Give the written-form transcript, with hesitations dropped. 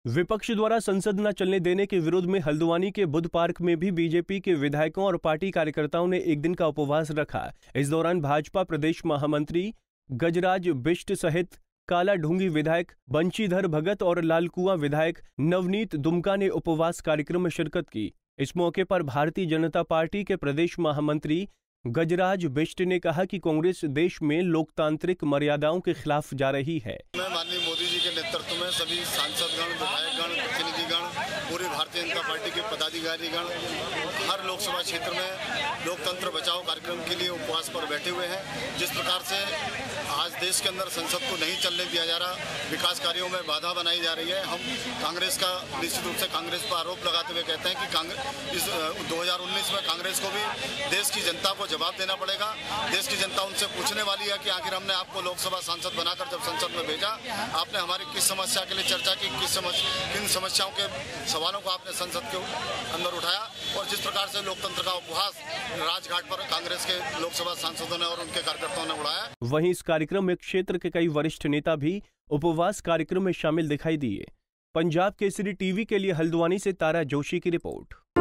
विपक्ष द्वारा संसद न चलने देने के विरोध में हल्द्वानी के बुद्ध पार्क में भी बीजेपी के विधायकों और पार्टी कार्यकर्ताओं ने एक दिन का उपवास रखा। इस दौरान भाजपा प्रदेश महामंत्री गजराज बिष्ट सहित काला ढूंगी विधायक बंशीधर भगत और लालकुआं विधायक नवनीत दुमका ने उपवास कार्यक्रम में शिरकत की। इस मौके पर भारतीय जनता पार्टी के प्रदेश महामंत्री गजराज बिष्ट ने कहा कि कांग्रेस देश में लोकतांत्रिक मर्यादाओं के खिलाफ जा रही है। माननीय मोदी जी के नेतृत्व में सभी सांसदगण, विधायकगण, प्रतिनिधिगण, पूरी भारतीय जनता पार्टी के पदाधिकारीगण हर लोकसभा क्षेत्र में लोकतंत्र बचाओ कार्यक्रम के लिए उपवास पर बैठे हुए हैं। जिस प्रकार से आज देश के अंदर संसद को नहीं चलने दिया जा रहा, विकास कार्यों में बाधा बनाई जा रही है, हम कांग्रेस का निश्चित रूप से कांग्रेस पर आरोप लगाते हुए कहते हैं कि इस 2019 में कांग्रेस को भी देश की जनता को जवाब देना पड़ेगा। देश की जनता उनसे पूछने वाली है कि आखिर हमने आपको लोकसभा सांसद बनाकर जब संसद में भेजा, आपने हमारी किस समस्या के लिए चर्चा की, किन समस्याओं के सवालों को आपने संसद के अंदर उठाया। और जिस प्रकार से लोकतंत्र का उपहास राजघाट पर कांग्रेस के लोकसभा सांसदों ने और उनके कार्यकर्ताओं ने उड़ाया। वहीं इस कार्यक्रम में क्षेत्र के कई वरिष्ठ नेता भी उपवास कार्यक्रम में शामिल दिखाई दिए। पंजाब केसरी टीवी के लिए हल्द्वानी से तारा जोशी की रिपोर्ट।